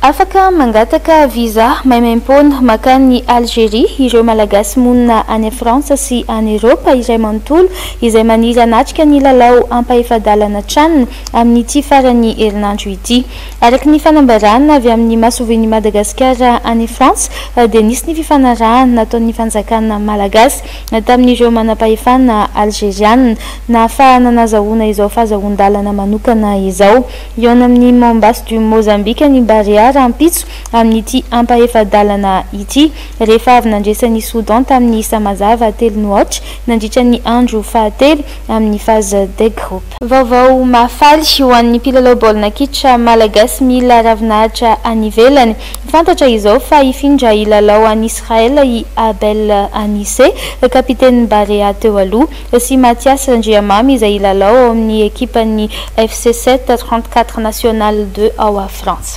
Afaka mangataka visa maimaimpona makany Algérie ireo malagasy monina any France sy any Europa izay manontolo izay maniry anatrika ny lalao ampahefadalana tranony amin'ity farany herinandro ity. Araka ny fanambarana avy amin'ny masovin'i Madagasikara any France dia nisy ny fifanarahana nataon'ny fanjakana malagasy tamin'ireo manam-pahefana algériana na ahafahana nazahoana izao fahazahoan-dalana manokana izao. Eo amin'ny Mombasa du Mozambique ny Barea rampitso amin'ity ampahefadalana ity rehefa avy nandresan'ny Soudan tamin'ny Samazava telo nohatra nandritra ny andro fahatelo amin'ny phase de groupe. Vaovao mafaly ho an'ny mpilalao baolina kitra malagasy mila ravinahitra any ivelany. Fantatra izao fa ifindra ilalao any Israel i Abel Anissé, kapiteny Barea teo aloha sy Mathias Ndriamamy izay ilalao ao amin'ny ekipan'ny FC 734 National 2 ao à France.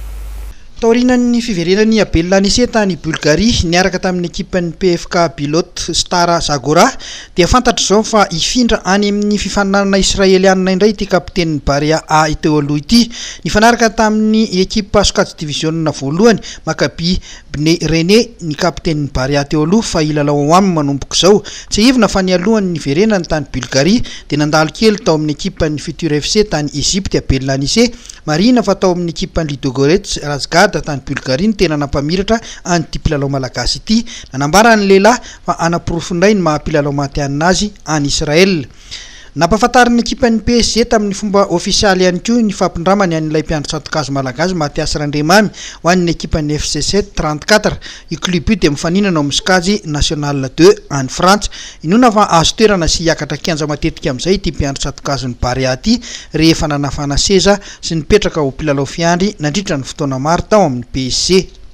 Taorinan'ny fiverenan'ny Abel Anissé tany Bulgarie niaraka tamin'ny ekipan'ny PFK Pilote Star Zagora dia fantatra zao fa ifindra any amin'ny fifananana israeliana indray ity kapiteny Barea A teo aloha ity. Nifanaraka tamin'ny ekipa Scotch Division voalohany Maccabi Bnei René ny kapiteny Barea teo aloha fa ilalao ao aminy manomboka zao. Tsy ivona fa ny alohan'ny niverenany tany Bulgarie dia nandalo kely tao amin'ny ekipan'ny Futur FC tany Egypte Abel Anissé. Marina fa tao amin'ny ekipan'ny Ludogorets Razgrad tany Bulgarie tena nampamiratra an'ity mpilalao malagasy ity. Nanambara ny lehilahy fa anaporofindray ny mahampilalao mahatianina azy any Israel. Nampahafantariny ekipan'ny PSG tamin'ny fomba ofisialy ihany koa ny fampindramany an'ilay mpiandry tsantokazo malagasy Mathias Randremamy ho an'ny ekipan'ny FC 734. Io club io dia mifaninana amin'ny Skady National 2 any Frantsa. Inona fa azo toerana sy hiakatra kianja matetika amin'izay ity mpiandry tsantokazo ny Barea ity rehefa nanafana seza sy nipetraka ho mpilalao fiandry nandritra ny fotoana maro tao amin'ny PSG.